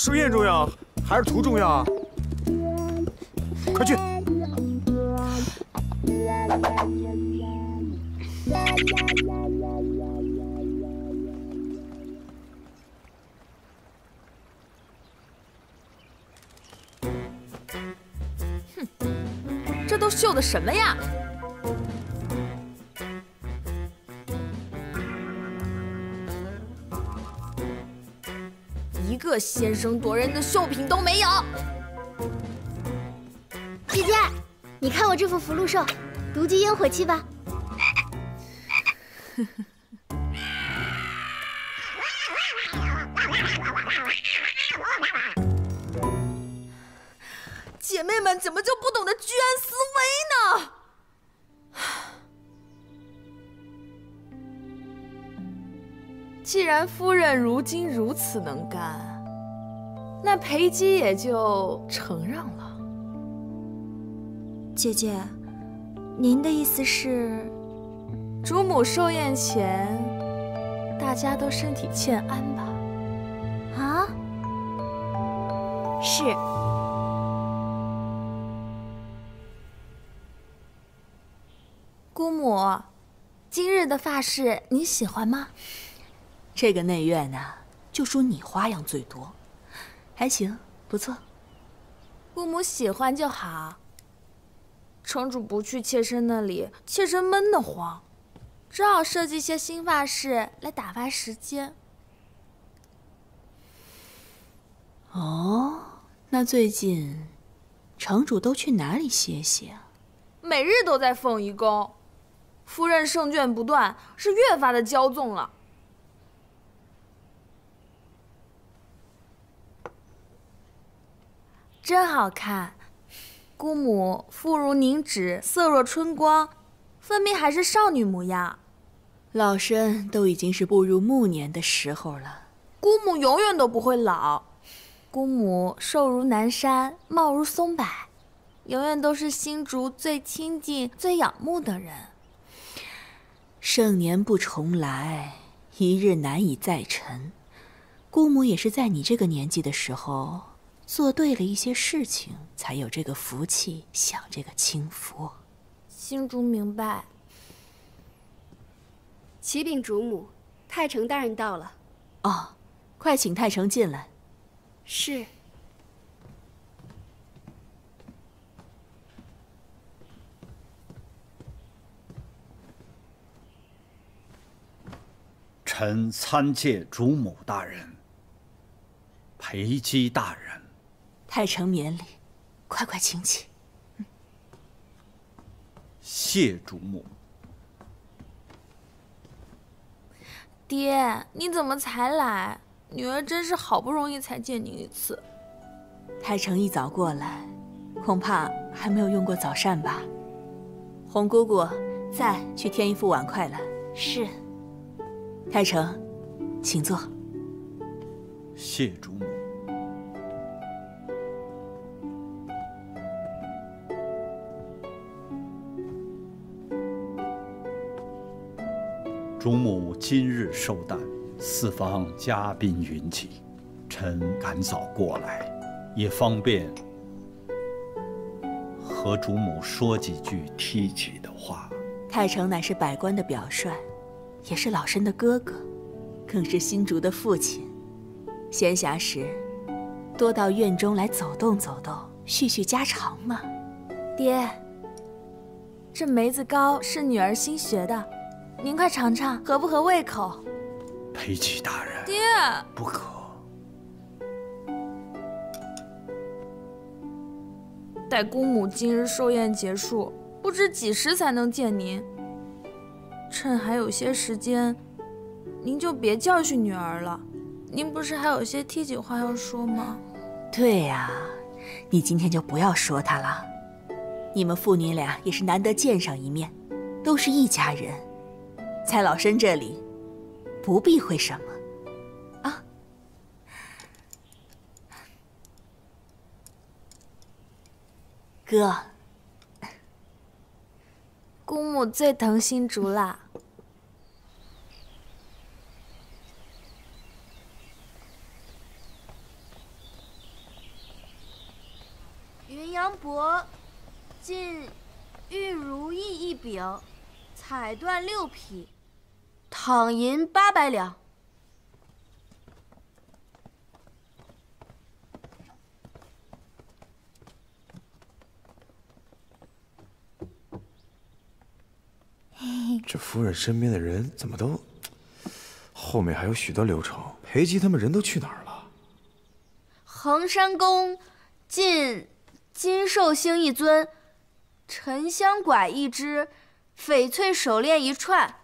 寿宴重要还是图重要啊？快去！ 哼，这都绣的什么呀？ 一个先声夺人的绣品都没有。 姐姐，你看我这副福禄寿，毒鸡烟火气吧？ 姐妹们怎么就不懂得居安思危呢？既然夫人如今如此能干，那裴姬也就承让了。 姐姐，您的意思是， 主母寿宴前，大家都身体欠安吧？ 啊？是。 姑母，今日的发饰你喜欢吗？ 这个内院呢，就属你花样最多，还行，不错。 姑母喜欢就好。城主不去妾身那里，妾身闷得慌，只好设计些新发饰来打发时间。 哦，那最近城主都去哪里歇歇啊？ 每日都在凤仪宫，夫人胜券不断，是越发的骄纵了。 真好看，姑母肤如凝脂，色若春光，分明还是少女模样。 老身都已经是步入暮年的时候了， 姑母永远都不会老。姑母瘦如南山，貌如松柏，永远都是新竹最亲近、最仰慕的人。 盛年不重来，一日难以再晨。姑母也是在你这个年纪的时候。 做对了一些事情，才有这个福气享这个清福。 新竹明白。 启禀主母，太丞大人到了。 哦，快请太丞进来。 是。 臣参见主母大人、裴姬大人。 太丞免礼，快快请起。 谢主母。 爹，你怎么才来？女儿真是好不容易才见您一次。 太丞一早过来，恐怕还没有用过早膳吧？红姑姑，再去添一副碗筷来。 是。 太丞，请坐。 谢主母。 主母今日寿诞，四方嘉宾云集，臣赶早过来，也方便和主母说几句提起的话。 太丞乃是百官的表率，也是老身的哥哥，更是新竹的父亲。闲暇时，多到院中来走动走动，叙叙家常嘛。 爹，这梅子糕是女儿新学的。 您快尝尝，合不合胃口？ 裴姬大人， 爹， 不可。 待姑母今日寿宴结束，不知几时才能见您。趁还有些时间，您就别教训女儿了。您不是还有些提起话要说吗？ 对呀，你今天就不要说她了。你们父女俩也是难得见上一面，都是一家人。 在老身这里，不避讳什么，啊。哥， 姑母最疼新竹啦。 云阳伯进玉如意1柄，彩缎6匹，躺银800两。 这夫人身边的人怎么都……后面还有许多流程，裴吉他们人都去哪儿了？ 衡山宫进金寿星1尊，沉香拐1只，翡翠手链1串，